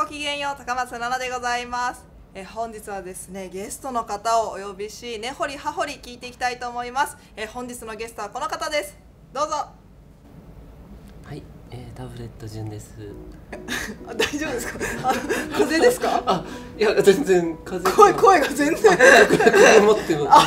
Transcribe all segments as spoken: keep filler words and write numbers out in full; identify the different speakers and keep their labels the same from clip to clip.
Speaker 1: ごきげんよう、高松菜奈でございます。え本日はですね、ゲストの方をお呼びし、根掘り葉掘り聞いていきたいと思います。え本日のゲストはこの方です。どうぞ。
Speaker 2: はい、えー、タブレット順です。
Speaker 1: あ、大丈夫ですか？あ、風邪ですか？
Speaker 2: あ、いや全然風邪。
Speaker 1: 声声が全然。
Speaker 2: 持ってます。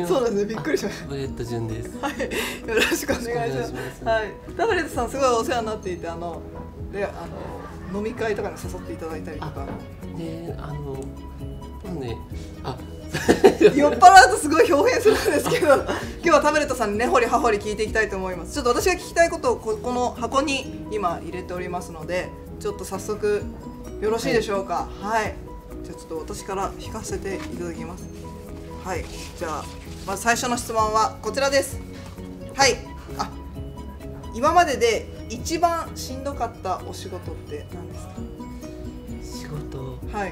Speaker 1: そうなんですね、びっくりしました。
Speaker 2: タブレット順です。
Speaker 1: はい、よろしくお願いします。ますはい、タブレットさんすごいお世話になっていて、あのであの飲み会とかに誘っていただいたりとか。
Speaker 2: で、あのね、あ。
Speaker 1: 酔っ払うとすごい表現するんですけど今日はタブレットさんに根掘り葉掘り聞いていきたいと思います。ちょっと私が聞きたいことをここの箱に今入れておりますので、ちょっと早速よろしいでしょうか。はい、はい、じゃあちょっと私から引かせていただきます。はい、じゃあまず最初の質問はこちらです。はい、あ、今までで一番しんどかったお仕事って何ですか？
Speaker 2: 仕事、
Speaker 1: はい。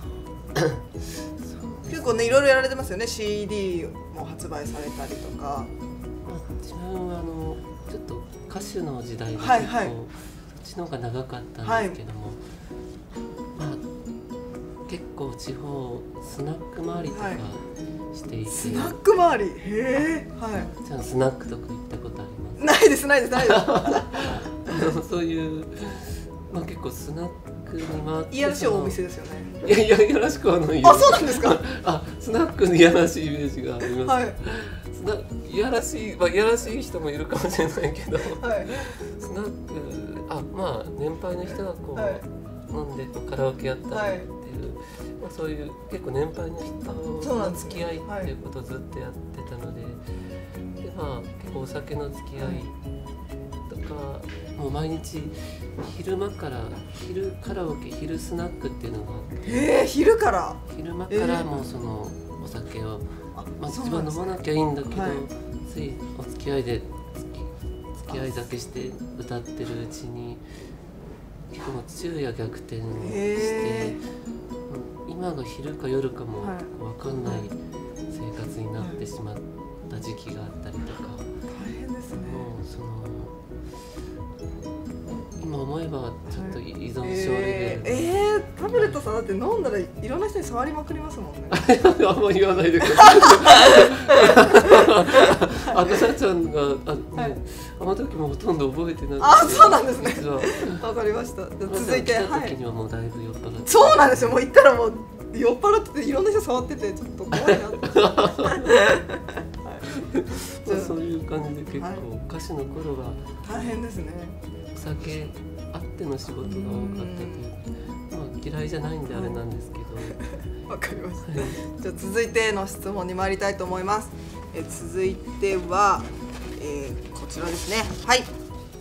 Speaker 1: 結構ね、いろいろやられてますよね。 シーディー も発売されたりとか。
Speaker 2: まあ、自分はあのちょっと歌手の時代で結構、
Speaker 1: はいはい、
Speaker 2: そっちの方が長かったんですけども、はい、まあ、結構地方スナック回りとかしていて、はい、
Speaker 1: スナック回り、へえ、はい。
Speaker 2: じゃあスナックとか行ったことあります？
Speaker 1: ないですないですないです
Speaker 2: そういう、まあ、結構スナックに回って、
Speaker 1: いやらしいお店ですよね。
Speaker 2: いやいやいやらしくはない
Speaker 1: よ。あ、そうなんですか。
Speaker 2: あ、スナックにいやらしいイメージがあります。
Speaker 1: はい、
Speaker 2: スナいやらしい、まあ、いやらしい人もいるかもしれないけど、
Speaker 1: はい、
Speaker 2: スナック、あ、まあ年配の人がこう、はい、飲んでこうカラオケやったりっていう、はい、まあ、そういう結構年配の人の付き合いっていうことをずっとやってたので、で、まあ結構お酒の付き合いとか、もう毎日昼間から昼カラオケ、昼スナックっていうのがあって、
Speaker 1: えー、昼から
Speaker 2: 昼間からもうそのお酒を、まあ、自分は飲まなきゃいいんだけど、はい、ついお付き合いで付き合い酒して歌ってるうちに結構昼夜逆転して、今が昼か夜かも分かんない生活になってしまった時期があったりとか、
Speaker 1: 大変ですね。
Speaker 2: もうその今思えばちょっと依存症レベル、え
Speaker 1: ー、えー、タブレットさんだって飲んだらいろんな人に触りまくりますもんね。
Speaker 2: あんまり言わないでください。赤田ちゃんが あ,、はい、あの時もほとんど覚えてない。
Speaker 1: あ、そうなんですね。わかりました。続いて、
Speaker 2: 来た時にはもうだいぶ酔っ払って、はい、
Speaker 1: そうなんですよ。もう行ったらもう酔っ払ってていろんな人触っててちょっと怖いなって。
Speaker 2: そういう感じで結構、はい、歌手の頃は
Speaker 1: 大変ですね。
Speaker 2: お酒あっての仕事が多かったという、まあ、嫌いじゃないんであれなんですけど。
Speaker 1: わかりました。じゃあ続いての質問に参りたいと思います。え続いては、えー、こちらですね。はい。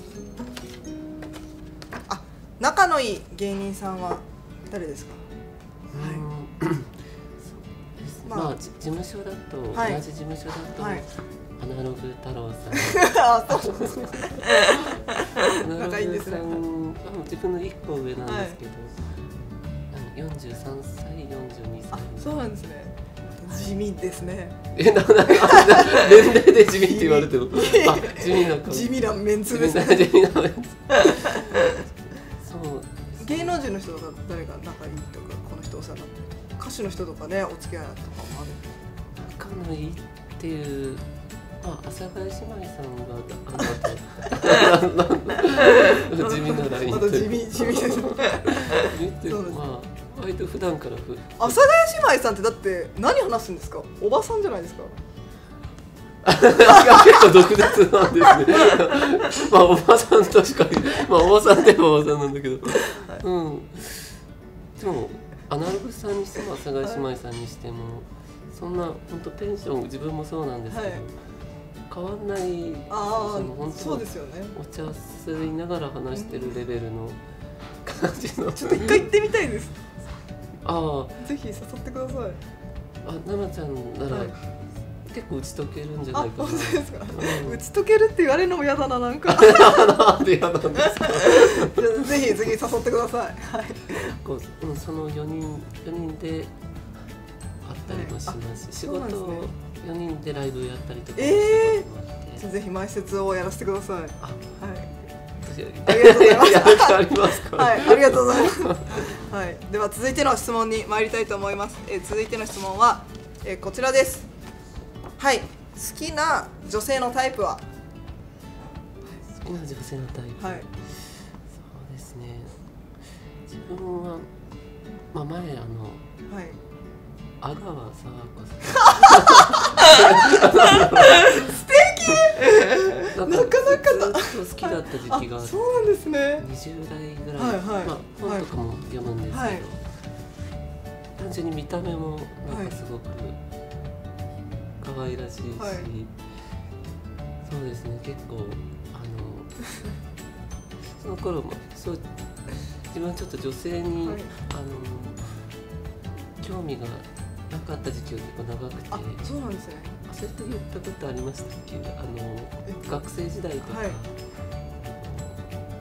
Speaker 1: あ、仲のいい芸人さんは誰ですか？
Speaker 2: はい。まあ事務所だと、はい、同じ事務所だと、はい、アナログ太郎さん。
Speaker 1: あ、そうですね。仲いいんですね。
Speaker 2: 自分の一個上なんですけど、はい、よんじゅうさんさい、よんじゅうにさい。
Speaker 1: あ、そうなんですね。地味ですね。
Speaker 2: え、なんだ、年齢で地味って言われても、あ、地味な感じ。
Speaker 1: 地味なメンツですね。
Speaker 2: 地味なメンツ。そう。
Speaker 1: 芸能人の人とか誰が仲いいとか、この人お世話になってるとか、歌手の人とかね、お付き合いとかもある。
Speaker 2: 仲のいいっていう。まあ、阿佐ヶ谷姉妹さんがあ地味なライン。
Speaker 1: また地味地味です。
Speaker 2: 地味っていうか、まあ割と普段からふ。
Speaker 1: 阿佐ヶ谷姉妹さんってだって何話すんですか？おばさんじゃないですか？
Speaker 2: 結構毒舌なんですね。まあおばさん確かに、まあおばさんっておばさんなんだけど、はい、うん。でもアナログさんにしても阿佐ヶ谷姉妹さんにしても、そんな本当テンション自分もそうなんですけど。はい、変わんない。
Speaker 1: ああ、本当そうですよね。
Speaker 2: お茶吸いながら話してるレベルの感じの。
Speaker 1: ちょっと一回行ってみたいです。
Speaker 2: ああ、
Speaker 1: ぜひ誘ってください。
Speaker 2: あ、ななちゃんなら、はい、結構打ち解けるんじゃないかな。
Speaker 1: あ、本当ですか。うん、打ち解けるって言われるのも嫌だな、なんか。
Speaker 2: なんで嫌なんですか。
Speaker 1: ぜひぜひ誘ってください。はい。
Speaker 2: こう、うん、そのよにんよにんで会ったりもしますし、はい、仕事をよにんでライブやったりとかもしてますので、
Speaker 1: えー、ぜひ前説をやらせてください。
Speaker 2: あ、はい。 し上げ
Speaker 1: ありがとうございます。
Speaker 2: やる気ありますか？
Speaker 1: はい、ありがとうございます。はい、では続いての質問に参りたいと思います。えー、続いての質問は、えー、こちらです。はい、好きな女性のタイプは？
Speaker 2: 好きな女性のタイプ。はい。そうですね。自分はまあ前あの。はい。阿川佐和子さん
Speaker 1: 素敵なかなかだ
Speaker 2: ずっと好きだった時期があって、
Speaker 1: そうなんですね。
Speaker 2: にじゅう代ぐらい、
Speaker 1: はいはい、
Speaker 2: まあ、本とかも読むんですけど、はい、単純に見た目もなんかすごく可愛らしいし、はい、そうですね、結構あのその頃もそう自分はちょっと女性に、はい、あの興味がなかった時期が結構長くて。
Speaker 1: あ、そうなんですね。
Speaker 2: あ、それって言ったことありましたっけ？あの学生時代とか、はい、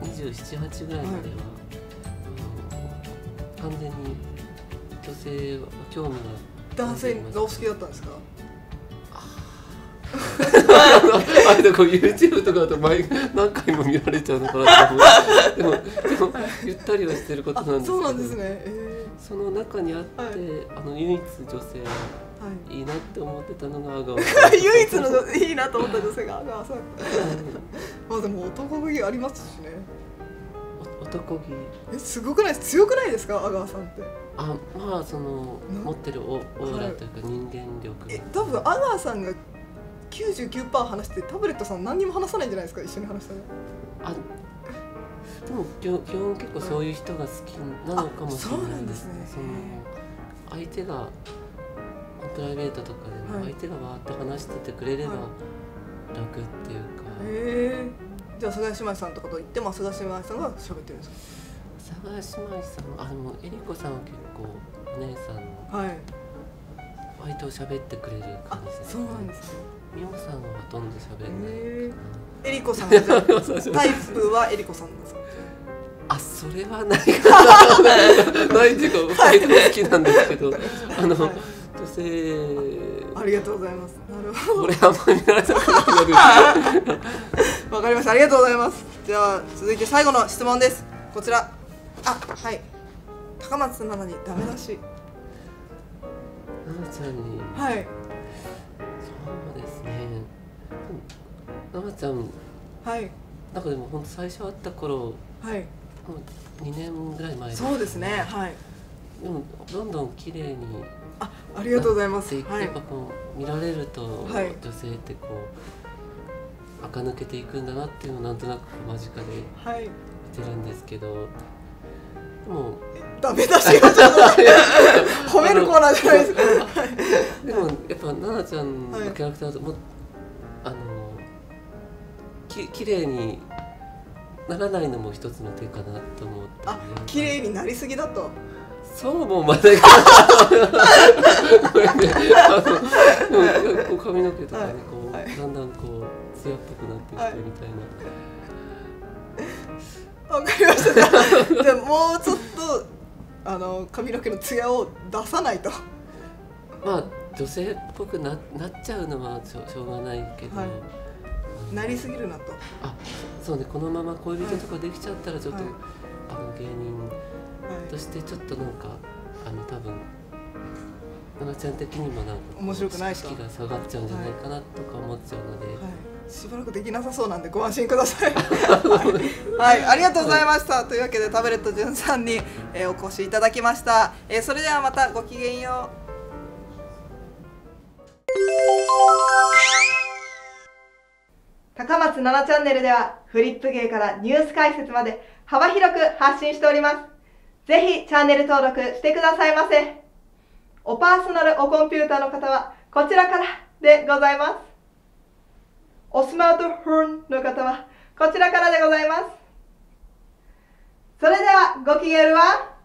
Speaker 2: にじゅうなな、はちぐらいまでは、はい、あの完全に女性は興味が
Speaker 1: 男性がお好きだったんですか？
Speaker 2: あれだこう YouTube とかだと毎何回も見られちゃうのかなと思う。でもでもゆったりはしてることなんですけど。
Speaker 1: そうなんですね。えー
Speaker 2: その中にあって、はい、あの唯一女性はいいなって思ってたのが阿川さん。
Speaker 1: 唯一のいいなと思った女性が阿川さん。まあでも男気ありますしね。
Speaker 2: 男気。
Speaker 1: え、すごくないです？強くないですか、阿川さんって。
Speaker 2: あ、まあその持ってるオーラというか人間力。
Speaker 1: え、多分阿川さんが きゅうじゅうきゅうパーセント 話してタブレットさん何にも話さないんじゃないですか、一緒に話したら。あ、
Speaker 2: でも基本結構そういう人が好きなのかもしれないですね。その相手がプライベートとかでも相手がわーって話しててくれれば楽っていうか。
Speaker 1: へえ。じゃあ菅姉妹さんとかと言っても菅姉妹さんが喋ってるんですか？
Speaker 2: 菅姉妹さん、あ、でもえりこさんは結構お姉さんの、はい、割と喋ってくれる感じですね。
Speaker 1: そうなんですね。
Speaker 2: 美穂さんはほとんど喋んないかな。
Speaker 1: えりこさんはじゃあタイプはえりこさんなんですか？
Speaker 2: あ、それはないかな。ないっていうか、二人とも好きなんですけど、あの、はい、女性。
Speaker 1: ありがとうございます。なるほど。
Speaker 2: これあんまり見られたくないので。
Speaker 1: わかりました。ありがとうございます。じゃあ続いて最後の質問です。こちら。あ、はい。高松菜奈にダメ出し。
Speaker 2: 奈々ちゃんに。
Speaker 1: はい。
Speaker 2: そうですね。奈々ちゃん。はい。なんかでも本当最初会った頃。はい。にねんぐらい前です、ね、
Speaker 1: そうですね、はい。
Speaker 2: でもどんどん綺麗に
Speaker 1: あ、ありがとうございます。
Speaker 2: やっぱこう見られると、はい、女性ってこう垢抜けていくんだなっていうのをなんとなく間近で見てるんですけど、はい、でも
Speaker 1: ダメ出しがちょっと褒めるコーナーじゃないですか。
Speaker 2: でもやっぱ奈々ちゃんのキャラクターとも、はい、あのき綺麗にならないのも一つの手かなと思って、ね、
Speaker 1: あ、綺麗になりすぎだと。
Speaker 2: そうもまだいかないでも髪の毛とかね、こう、はい、だんだんこう艶っぽくなってきてみたい
Speaker 1: な。わ、はい、かりました。じゃあもうちょっとあの髪の毛の艶を出さないと。
Speaker 2: まあ女性っぽく な, なっちゃうのはし ょ, しょうがないけど。はい、
Speaker 1: なりすぎるなと。
Speaker 2: あ、そうね、このまま恋人とかできちゃったらちょっと、はい、あの芸人としてちょっとなんか、はい、あの多分奈々ちゃん的にもなんか
Speaker 1: 面白くない
Speaker 2: と意識が下がっちゃうんじゃないかなとか思っちゃうので、はいはい、
Speaker 1: しばらくできなさそうなんでご安心ください。はい、はい、ありがとうございました。はい、というわけでタブレットじゅんさんに、えー、お越しいただきました。えー、それではまたごきげんよう。高松菜奈チャンネルではフリップ芸からニュース解説まで幅広く発信しております。ぜひチャンネル登録してくださいませ。おパーソナルおコンピューターの方はこちらからでございます。おスマートフォンの方はこちらからでございます。それではごきげんは。